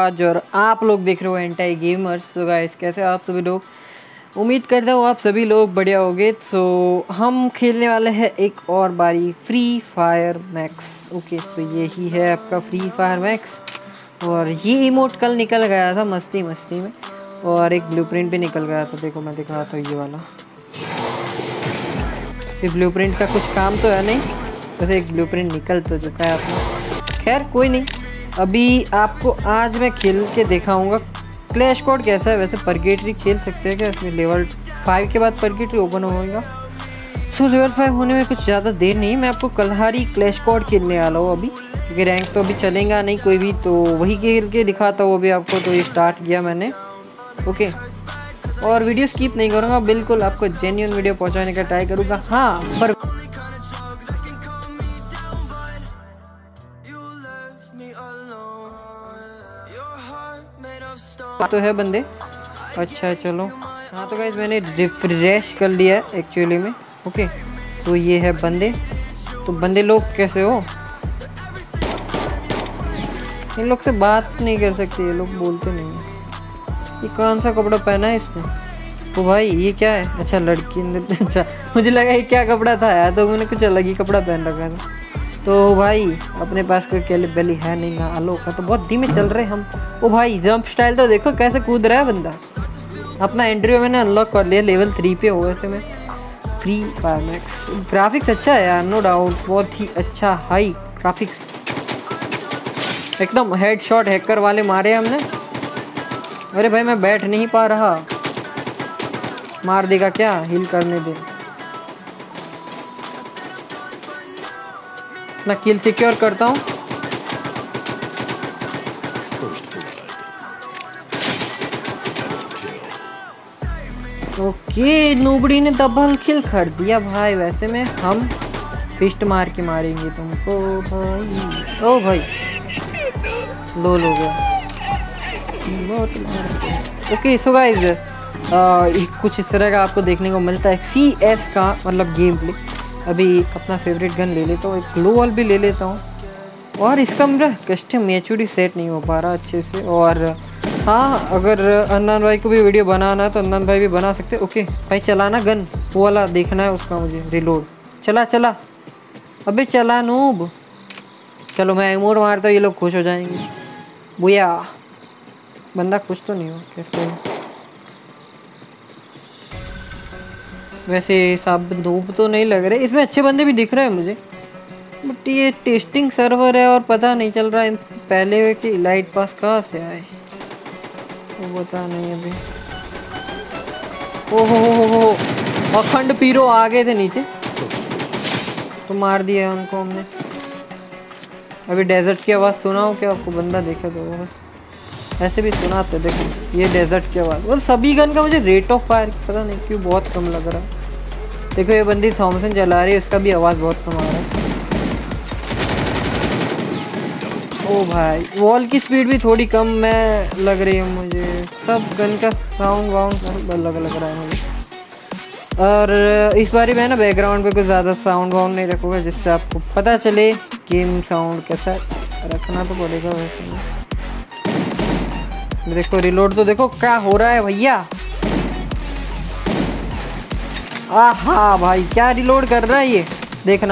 राज और आप लोग देख रहे हो एंटाई गेमर्स। सो गाइस, कैसे हो आप सभी लोग? उम्मीद करता हूँ आप सभी लोग बढ़िया होगे। तो हम खेलने वाले हैं एक और बारी फ्री फायर मैक्स। ओके, तो यही है आपका फ्री फायर मैक्स। और ये इमोट कल निकल गया था मस्ती मस्ती में, और एक ब्लूप्रिंट भी निकल गया था। देखो मैं दिखा रहा था ये वाला। इस ब्लूप्रिंट का कुछ काम तो है नहीं, वैसे एक ब्लूप्रिंट निकल तो चुका है अपना। खैर कोई नहीं, अभी आपको आज मैं खेल के दिखाऊंगा क्लैश कोड कैसा है। वैसे परगेटरी खेल सकते हैं क्या इसमें? लेवल 5 के बाद परगेटरी ओपन होगा। तो लेवल 5 होने में कुछ ज़्यादा देर नहीं, मैं आपको कल्हारी क्लैश कोड खेलने वाला हूँ अभी, क्योंकि रैंक तो अभी चलेगा नहीं कोई भी, तो वही खेल के दिखाता हूँ अभी आपको। तो ये स्टार्ट किया मैंने। ओके, और वीडियो स्किप नहीं करूँगा, बिल्कुल आपको जेन्युइन वीडियो पहुँचाने का ट्राई करूँगा। हाँ पर तो है बंदे। अच्छा चलो, हाँ तो गाइस मैंने रिफ्रेश कर लिया है एक्चुअली में। ओके, तो ये है बंदे। तो बंदे लोग कैसे हो? इन लोग से बात नहीं कर सकते, ये लोग बोलते नहीं है। ये कौन सा कपड़ा पहना है इसने? तो भाई ये क्या है? अच्छा लड़की ने अच्छा मुझे लगा ये क्या कपड़ा था यार, तो मैंने कुछ अलग ही कपड़ा पहन रखा था। तो भाई अपने पास कोई कैली बैली है नहीं ना आलो का, तो बहुत धीमे चल रहे हम। ओ भाई जंप स्टाइल तो देखो कैसे कूद रहा है बंदा। अपना एंड्रियो मैंने अनलॉक कर लिया, लेवल 3 पे हो वैसे मैं फ्री फायर मैक्स। ग्राफिक्स अच्छा है यार, नो डाउट, बहुत ही अच्छा हाई ग्राफिक्स, एकदम हेडशॉट हैकर वाले मारे हमने। अरे भाई मैं बैठ नहीं पा रहा, मार देगा क्या? हील करने दे ना, किल सिक्योर करता हूँ। ओके, नूबड़ी ने डबल किल कर दिया भाई। वैसे में हम फिस्ट मार के मारेंगे तुमको भाई। ओ भाई लो हो गया। ओके सो गाइस, कुछ इस तरह का आपको देखने को मिलता है CS का मतलब गेम प्ले। अभी अपना फेवरेट गन ले लेता हूँ, एक ग्लो वॉल भी ले लेता हूँ। और इसका मेरा कस्टम एचडी सेट नहीं हो पा रहा अच्छे से। और हाँ, अगर अन्नन भाई को भी वीडियो बनाना है तो अन्नन भाई भी बना सकते। ओके भाई, चलाना गन वो वाला देखना है उसका मुझे। रिलोड चला चला, अबे चला नूब। चलो मैं इमोट मारता हूँ, ये लोग खुश हो जाएंगे। बुया बंदा खुश तो नहीं हो कैसे? वैसे सब धूप तो नहीं लग रहे इसमें, अच्छे बंदे भी दिख रहे हैं मुझे, बट ये टेस्टिंग सर्वर है और पता नहीं चल रहा है पहले कि लाइट पास कहाँ से आए, वो पता नहीं अभी। ओहो, अखंड पीरो आ गए थे नीचे, तो मार दिया उनको हमने। अभी डेजर्ट की आवाज़ सुना हो क्या आपको? बंदा देखा तो बस ऐसे भी सुना तो देखो, ये डेजर्ट की आवाज़। और सभी गन का मुझे रेट ऑफ फायर पता नहीं क्यों बहुत कम लग रहा है। देखो ये बंदी थॉमसन चला रही है, इसका भी आवाज़ बहुत कम आ रहा है। ओ भाई वॉल की स्पीड भी थोड़ी कम में लग रही है मुझे। सब गन का साउंड वाउंड अलग लग रहा है मुझे। और इस बारी मैं ना बैकग्राउंड पे कुछ ज़्यादा साउंड वाउंड नहीं रखूँगा, जिससे आपको पता चले गेम साउंड कैसा रखना तो पड़ेगा। वैसे देखो रिलोड तो देखो क्या हो रहा है भैया। आहा भाई क्या रिलोड कर रहा है ये, देखना।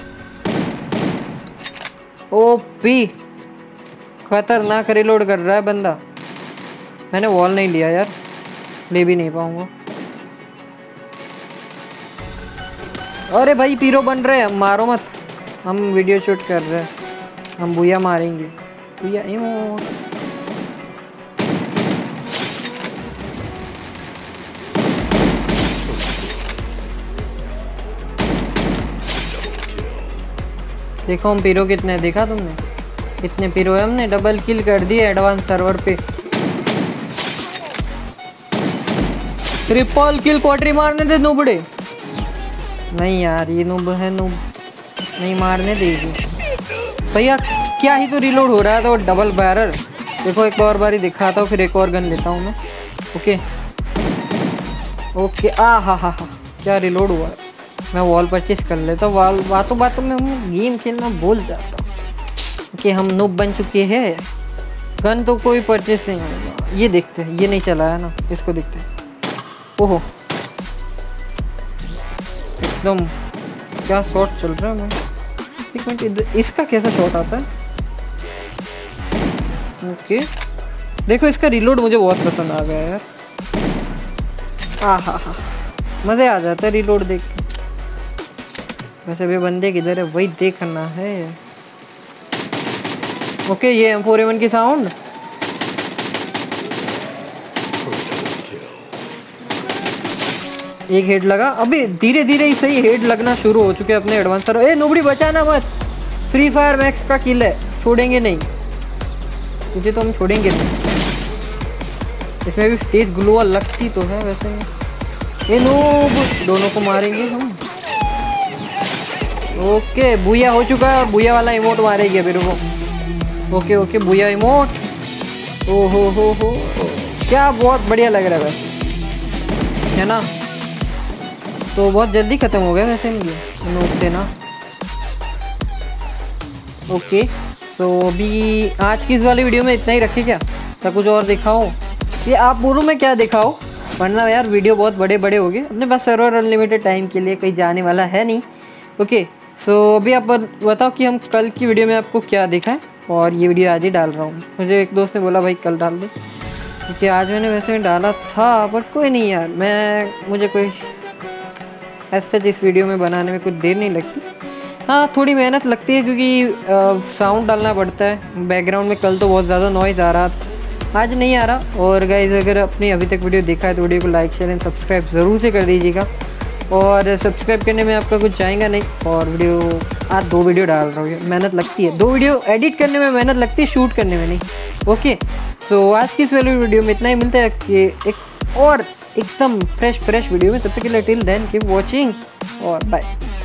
ओपी खतरनाक रिलोड कर रहा है बंदा। मैंने वॉल नहीं लिया यार, ले भी नहीं पाऊंगा। अरे भाई पीरो बन रहे हैं, मारो मत, हम वीडियो शूट कर रहे हैं, हम बुया मारेंगे। बुया इमो देखो हम पीरो कितने, देखा तुमने कितने पीरो है? हमने डबल किल कर दिए एडवांस सर्वर पे। ट्रिपल किल क्वाड्री मारने दे नूबड़े। नहीं यार ये नूब है, नूब नहीं मारने देगी भैया। क्या ही तो रिलोड हो रहा है, तो डबल बैरर। देखो एक और बारी दिखाता हूँ, फिर एक और गन लेता हूँ मैं। ओके ओके, हा क्या रिलोड हुआ है। मैं वॉल परचेस कर लेता हूँ, बातों में हम गेम खेलना भूल जाता हूँ कि हम नूब बन चुके हैं। गन तो कोई परचेस नहीं करेगा। ये देखते हैं, ये नहीं चला है ना, इसको देखते हैं। ओहो एकदम क्या शॉट चल रहा है। मैं एक मिनट, इसका कैसा शॉट आता है? ओके देखो, इसका रिलोड मुझे बहुत पसंद आ गया यार। हा मज़े आ जाता है रिलोड देख के। वैसे भी बंदे किधर है वही देखना है। ओके ये M4A1 की साउंड। एक हेड लगा, अभी धीरे धीरे ही सही हेड लगना शुरू हो चुके हैं अपने एडवांसर। ए नोबड़ी बचाना मत, फ्री फायर मैक्स का किल है, छोड़ेंगे नहीं तुझे तो हम छोड़ेंगे नहीं। इसमें भी तेज ग्लोअल लगती तो है वैसे। ये नोब दोनों को मारेंगे हम। ओके बुया हो चुका है और बुया वाला इमोट मारेंगे फिर वो। Okay बुया emote. ओ हो क्या बहुत बढ़िया लग रहा है वैसे, है ना। तो बहुत जल्दी ख़त्म हो गया वैसे ये नोब थे ना। ओके तो अभी आज की इस वाली वीडियो में इतना ही रखे क्या, या कुछ और दिखाओ? ये आप बोलो मैं क्या दिखाओ, वरना यार वीडियो बहुत बड़े बड़े हो गए। अपने पास सर्वर अनलिमिटेड टाइम के लिए कहीं जाने वाला है नहीं। ओके सो अभी आप बताओ कि हम कल की वीडियो में आपको क्या दिखाएं, और ये वीडियो आज ही डाल रहा हूँ। मुझे एक दोस्त ने बोला भाई कल डाल दे, क्योंकि आज मैंने वैसे में डाला था, बट कोई नहीं यार, मुझे कोई ऐसे इस वीडियो में बनाने में कुछ देर नहीं लगती। हाँ थोड़ी मेहनत लगती है क्योंकि साउंड डालना पड़ता है बैकग्राउंड में। कल तो बहुत ज़्यादा नॉइज़ आ रहा था, आज नहीं आ रहा। और गाइस अगर अपनी अभी तक वीडियो देखा है तो वीडियो को लाइक शेयर एंड सब्सक्राइब ज़रूर से कर दीजिएगा। और सब्सक्राइब करने में आपका कुछ जाएगा नहीं। और वीडियो आज 2 वीडियो डाल रहा हूँ, मेहनत लगती है। 2 वीडियो एडिट करने में मेहनत लगती है, शूट करने में नहीं। ओके तो आज की इस वाली वीडियो में इतना ही। मिलता है कि एक और एकदम फ्रेश वीडियो में। तब तक के लिए टिल देन कीप वॉचिंग और बाय।